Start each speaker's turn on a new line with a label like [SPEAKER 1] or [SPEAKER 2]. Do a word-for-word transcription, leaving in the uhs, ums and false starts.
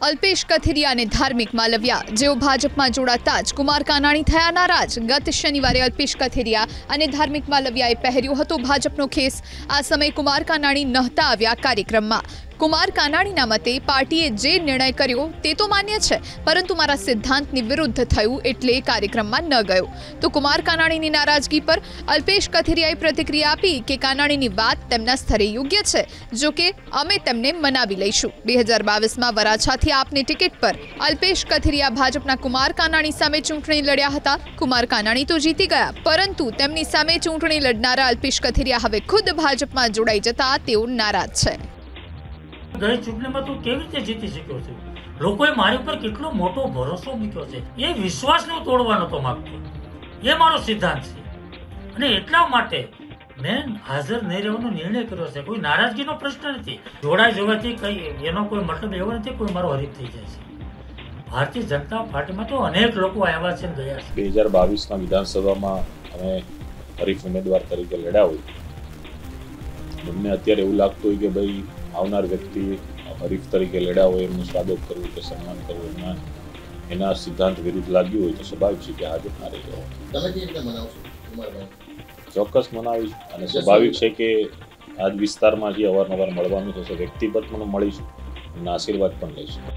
[SPEAKER 1] અલ્પેશ કથિરિયા અને ધાર્મિક માલવિયા જેઓ ભાજપમાં જોડાતા જ કુમાર કાનાણી થયા નારાજ। ગત શનિવારે અલ્પેશ કથિરિયા અને ધાર્મિક માલવિયાએ પહેર્યો હતો ભાજપનો ખેસ। આ સમયે કુમાર કાનાણી નહોતા આવ્યા કાર્યક્રમમાં। કુમાર કાનાણીના મતે પાર્ટીએ જે નિર્ણય કર્યો તે તો માન્ય છે, પરંતુ મારા સિદ્ધાંતની વિરુદ્ધ થયું એટલે કાર્યક્રમમાં ન ગયો। તો કુમાર કાનાણીની નારાજગી પર અલ્પેશ કથિરિયાએ પ્રતિક્રિયા આપી કે કાનાણીની વાત તેમના સ્તરે યોગ્ય છે, જો કે અમે તેમને મનાવી લઈશું। બે હજાર બાવીસમાં વરાછાથી આપની ટિકિટ પર અલ્પેશ કથિરિયા ભાજપના કુમાર કાનાણી સામે ચૂંટણી લડ્યા હતા। કુમાર કાનાણી તો જીતી ગયા, પરંતુ તેમની સામે ચૂંટણી લડનારા અલ્પેશ કથિરિયા હવે ખુદ ભાજપમાં જોડાઈ જતા તેઓ નારાજ છે।
[SPEAKER 2] गई चूंटनी में तू केवी रीते जीती शक्यो छे? लोकोए मारी पर केटलो मोटो भरोसो मूक्यो छे। ए विश्वास ने तोड़वा नतो मागतो। ए मारो सिद्धांत छे अने एटला माटे मैं हाजर नहीं रहेવાનો निर्णय कर्यो छे। कोई नाराजगीनो प्रश्न नथी। जोड़ाई जवाथी कई एनो कोई मतलब एवो नथी कोई मारो हरीफ थई जाय छे। भारतीय जनता पार्टी में तो अनेक लोग आव्या छे ने गया छे।
[SPEAKER 3] બે હજાર બાવીસ ના વિધાનસભામાં અમે હરીફ ઉમેદવાર તરીકે લડ્યા હોય, મને અત્યારે એવું લાગતું હોય કે ભાઈ આવનાર વ્યક્તિ હરીફ તરીકે લડ્યા હોય એમનું સ્વાગત કરવું કે સન્માન કરવું એના એના સિદ્ધાંત વિરુદ્ધ લાગ્યું હોય તો સ્વાભાવિક છે કે હાજર ના રહી જાઓ।
[SPEAKER 4] તમે કેવી રીતે મનાવશો કુમારભાઈ?
[SPEAKER 3] ચોક્કસ મનાવીશ અને સ્વાભાવિક છે કે આજ વિસ્તારમાં જે અવારનવાર મળવાનું થશે, વ્યક્તિગત મને મળીશું અને આશીર્વાદ પણ લઈશું।